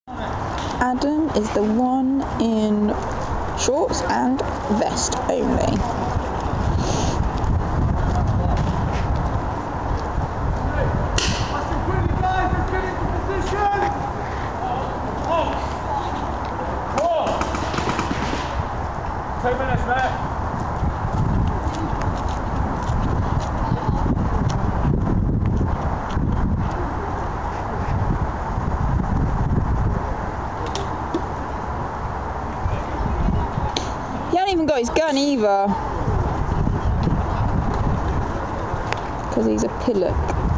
Adam is the one in shorts and vest only. He hasn't even got his gun either, because he's a pillock.